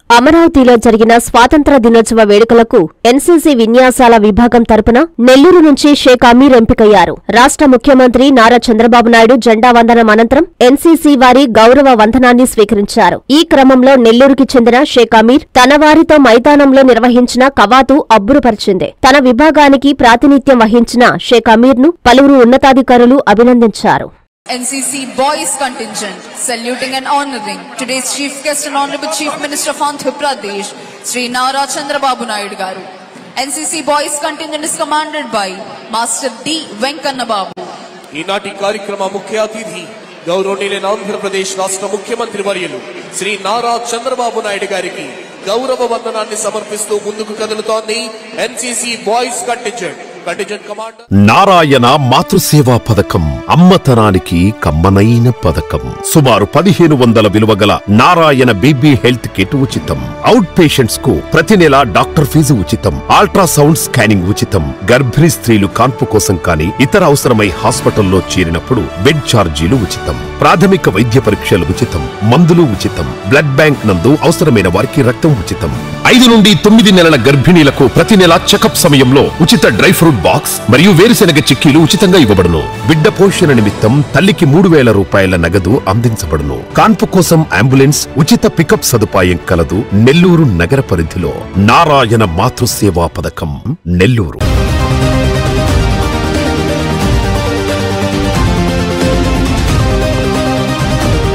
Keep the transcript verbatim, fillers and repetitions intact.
అమరావతిలో జరిగిన స్వాతంత్ర దినోత్సవ వేడుకలకు ఎన్సీసీ విన్యాసాల విభాగం తరపున నెల్లూరు నుంచి షేక్ అమీర్ ఎంపికయ్యారు. రాష్ట్ర ముఖ్యమంత్రి నారా చంద్రబాబు నాయుడు జెండా వందనం అనంతరం ఎన్సీసీ వారి గౌరవ వందనాన్ని స్వీకరించారు. ఈ క్రమంలో నెల్లూరుకి చెందిన షేక్ అమీర్ తన వారితో మైదానంలో నిర్వహించిన కవాతు అబ్బురుపరిచింది. తన విభాగానికి ప్రాతినిధ్యం వహించిన షేక్ అమీర్ ను పలువురు ఉన్నతాధికారులు అభినందించారు. N C C Boys Contingent saluting and honoring today's Chief Guest and Honorable Chief Minister of Andhra Pradesh, Sri Nara Chandrababu Naidu Garu. N C C Boys Contingent is commanded by Master D. Venkanna Babu. ఈనాటి కార్యక్రమ ముఖ్య అతిథి గౌరవనీయులైన ఆంధ్రప్రదేశ్ రాష్ట్ర ముఖ్యమంత్రి వర్యులు శ్రీ నారా చంద్రబాబు నాయుడు గారికి గౌరవ వందనాన్ని సమర్పిస్తూ ముందుకు కదులుతోంది ఎన్సీసీ బాయ్స్ కంటింజెంట్. నారాయణ మాతృసేవా పథకం అమ్మతనానికి కమ్మనైన పథకం. సుమారు పదిహేను వందల విలువ గల నారాయణ బేబీ హెల్త్ కిట్ ఉచితం. అవుట్ పేషెంట్స్ కు ప్రతి నెల డాక్టర్ ఫీజు ఉచితం. అల్ట్రాసౌండ్ స్కానింగ్ ఉచితం. గర్భిణీ స్త్రీలు కాన్పు కోసం కానీ ఇతర అవసరమై హాస్పిటల్లో చేరినప్పుడు బెడ్ ఛార్జీలు ఉచితం. ప్రాథమిక వైద్య పరీక్షలు ఉచితం. మందులు ఉచితం. బ్లడ్ బ్యాంక్ నందు అవసరమైన వారికి రక్తం ఉచితం. ఐదు నుండి తొమ్మిది నెలల గర్భిణీలకు ప్రతి నెల చెకప్ సమయంలో ఉచిత డ్రై ఫ్రూట్ బాక్స్ మరియు వేరుశెనగ చిక్కీలు ఉచితంగా ఇవ్వబడును. బిడ్డ పోషణ నిమిత్తం తల్లికి మూడు వేల రూపాయల నగదు అందించబడును. కాన్పు కోసం అంబులెన్స్ ఉచిత పికప్ సదుపాయం కలదు. నెల్లూరు నగర పరిధిలో నారాయణ మాతృసేవా పథకం నెల్లూరు.